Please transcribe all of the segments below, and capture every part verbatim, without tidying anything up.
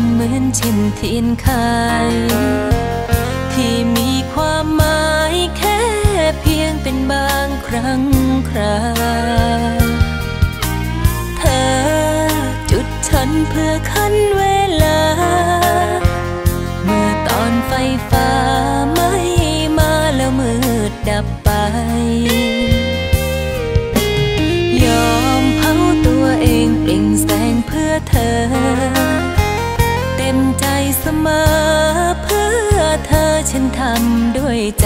เหมือนเช่นเทียนไขที่มีความหมายแค่เพียงเป็นบางครั้งคราเธอจุดฉันเพื่อคั้นเวลาเมื่อตอนไฟฟ้าไม่มาแล้วมืดดับไปยอมเผาตัวเองเปล่งแสงเพื่อเธอเต็มใจเสมอเพื่อเธอฉันทำด้วยใจ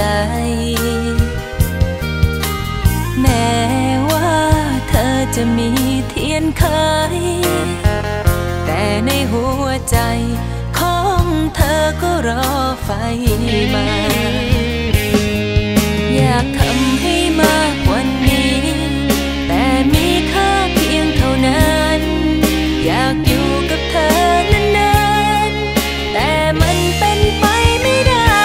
แม้ว่าเธอจะมีเทียนไขแต่ในหัวใจของเธอก็รอไฟมาอยากทำให้มากกว่านี้แต่มีค่าเพียงเท่านั้นอยากอยู่กับเธอนานๆแต่มันเป็นไปไม่ได้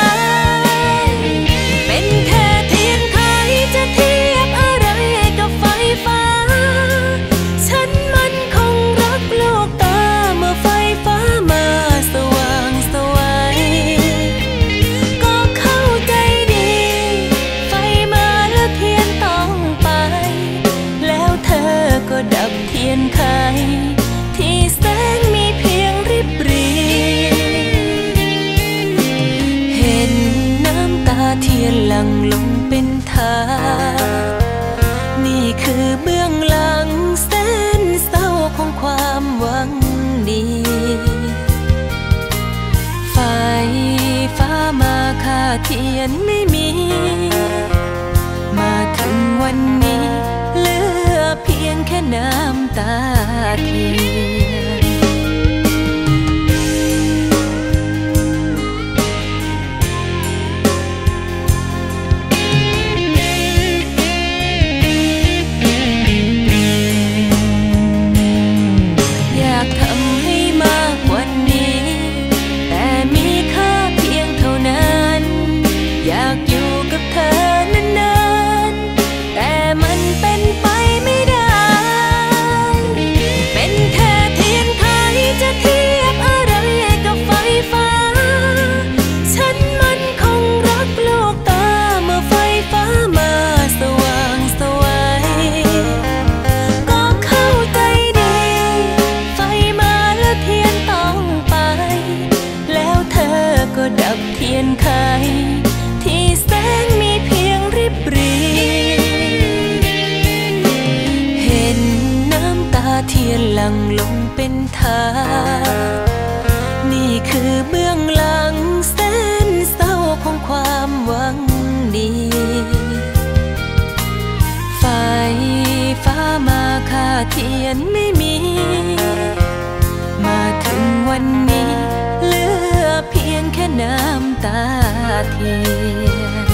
เป็นแค่เทียนไขจะเทียบอะไรกับไฟฟ้าฉันมันคงรักโลกตาเมื่อไฟฟ้ามาสว่างสวัยก็เข้าใจดีไฟมาแล้วเทียนต้องไปแล้วเธอก็ดับเทียนไขที่แสงมีเพียงริบหรี่เห็นน้ำตาเทียนหลั่งลงเป็นทางนี่คือเบื้องหลังแสนเศร้าของความหวังดีไฟฟ้ามาค่าเทียนไม่มีมาถึงวันนี้เหลือเพียงแค่น้ำตาเทียนอยากทำให้มากกว่านี้แต่มีค่าเพียงเท่านั้นอยากอยู่กับเธอนานๆแต่มันเป็นไปไม่ได้เป็นแค่เทียนไขจะเทียบอะไรกับไฟฟ้าฉันมันคงรักโลกตาเมื่อไฟฟ้ามาสว่างสวัยก็เข้าใจดีไฟมาแล้วเทียนต้องไปแล้วเธอก็ดับเทียนไขที่แสงมีเพียงริบหรี่เห็นน้ำตาเทียนหลั่งลงเป็นทางนี่คือเบื้องหลังแสนเศร้าของความหวังดีไฟฟ้ามาค่าเทียนไม่มีมาถึงวันนี้เหลือเพียงแค่น้ำตาเทียน